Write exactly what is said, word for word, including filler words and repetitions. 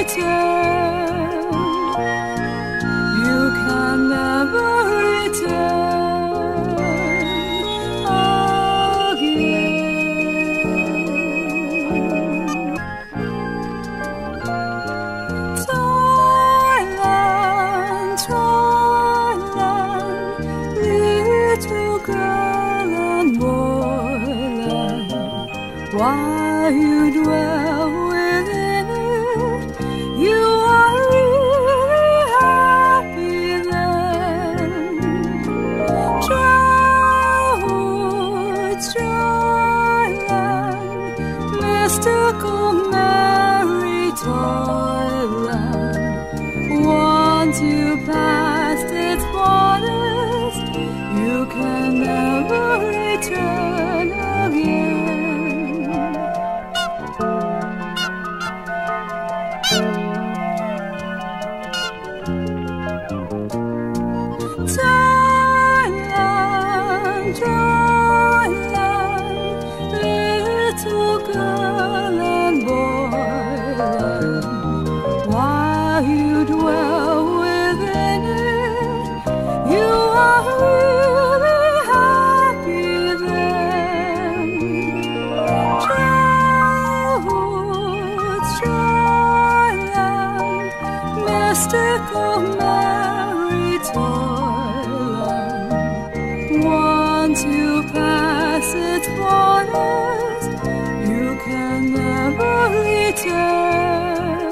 return. You can never return again. Thailand, Thailand, little girl and boyland, while you dwell within it, you are really happy then. Childhood, Thailand, mystical merry toyland, once you passed its borders, you can never return again. Thailand, Thailand, little girl and boyland, while you dwell within it, you are really happy then. Childhood, Thailand, mystical merry toyland, once you pass its borders, you can never return.